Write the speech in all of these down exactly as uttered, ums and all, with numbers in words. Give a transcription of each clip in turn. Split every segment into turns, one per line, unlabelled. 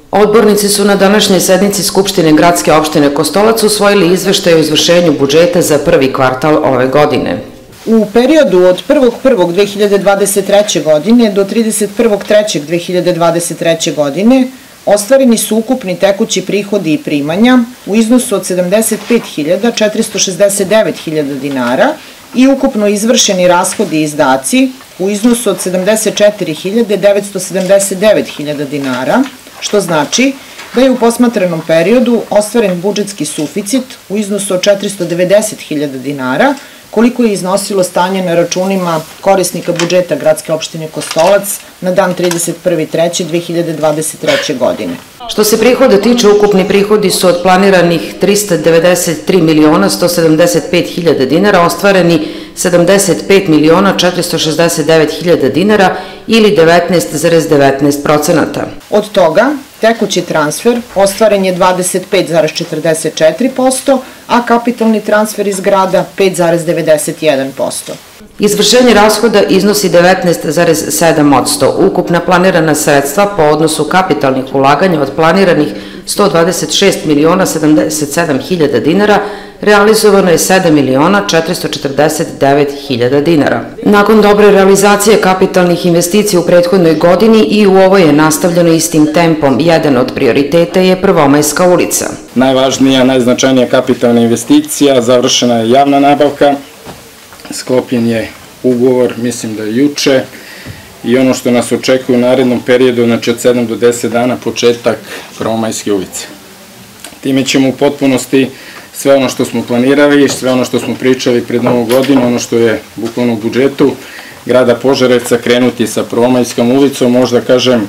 Odbornici su na današnjoj sednici Skupštine gradske opštine Kostolac usvojili izveštaj o izvršenju budžeta za prvi kvartal ove godine.
U periodu od prvog prvog dve hiljade dvadeset treće. godine do trideset prvog trećeg dve hiljade dvadeset treće. godine ostvareni su ukupni tekući prihodi i primanja u iznosu od sedamdeset pet hiljada četiristo šezdeset devet hiljada dinara i ukupno izvršeni rashodi i izdaci u iznosu od sedamdeset četiri hiljade devetsto sedamdeset devet hiljada dinara, što znači da je u posmatranom periodu ostvaren budžetski suficit u iznosu od četiristo devedeset hiljada dinara, koliko je iznosilo stanje na računima korisnika budžeta gradske opštine Kostolac na dan trideset prvi treći dve hiljade dvadeset treće. godine.
Što se prihoda tiče, ukupni prihodi su od planiranih trista devedeset tri miliona sto sedamdeset pet hiljada dinara ostvareni sedamdeset pet miliona četiristo šezdeset devet hiljada dinara ili devetnaest zarez devetnaest procenata.
Od toga, tekući transfer ostvaren je dvadeset pet zarez četrdeset četiri posto, a kapitalni transfer iz grada pet zarez devedeset jedan posto.
Izvršenje rashoda iznosi devetnaest zarez sedam posto. Ukupna planirana sredstva po odnosu kapitalnih ulaganja od planiranih sto dvadeset šest miliona sedamdeset sedam hiljada dinara realizovano je sedam miliona četiristo četrdeset devet hiljada dinara. Nakon dobre realizacije kapitalnih investicija u prethodnoj godini i u ovoj je nastavljeno istim tempom. Jedan od prioriteta je Prvomajska ulica.
Najvažnija, najznačajnija kapitalna investicija, završena je javna nabavka, sklopljen je ugovor, mislim da je juče, i ono što nas očekuje u narednom periodu, znači od sedam do deset dana, početak Prvomajske ulice. Time ćemo u potpunosti sve ono što smo planirali, sve ono što smo pričali pred Novu godinu, ono što je bukvalno u budžetu grada Požarevca, krenuti sa Prvomajskom ulicom, možda kažem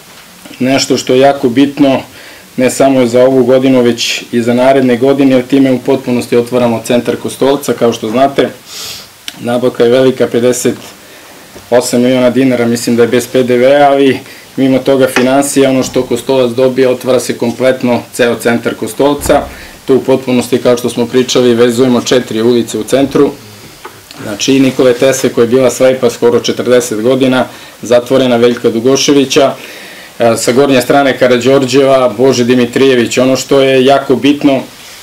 nešto što je jako bitno, ne samo za ovu godinu, već i za naredne godine, jer time u potpunosti otvaramo centar Kostolca, kao što znate. Nabavka je velika, pedeset osam miliona dinara, mislim da je bez pe de vea, ali mimo toga financija, ono što Kostolac dobije, otvara se kompletno ceo centar Kostolca. Tu u potpunosti, kao što smo pričali, vezujemo četiri ulice u centru. Znači i Nikole Tesle, koja je bila slepa skoro četrdeset godina, zatvorena, Veljka Dugoševića, sa gornje strane Karađorđeva, Bože Dimitrijević. Ono što je jako bitno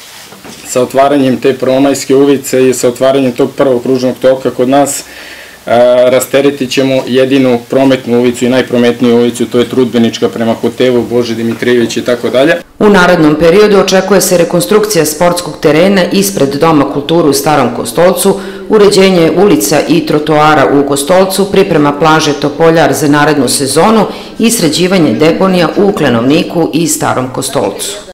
sa otvaranjem te Prvomajske ulice i sa otvaranjem tog prvog kružnog toka kod nas, rasteretit ćemo jedinu prometnu ulicu i najprometniju ulicu, to je Trudbenička prema hotelu Bože Dimitrijević i tako dalje.
U narednom periodu očekuje se rekonstrukcija sportskog terena ispred Doma kulturu u Starom Kostolcu, uređenje ulica i trotoara u Kostolcu, priprema plaže Topoljar za narednu sezonu i sređivanje deponija u Klenovniku i Starom Kostolcu.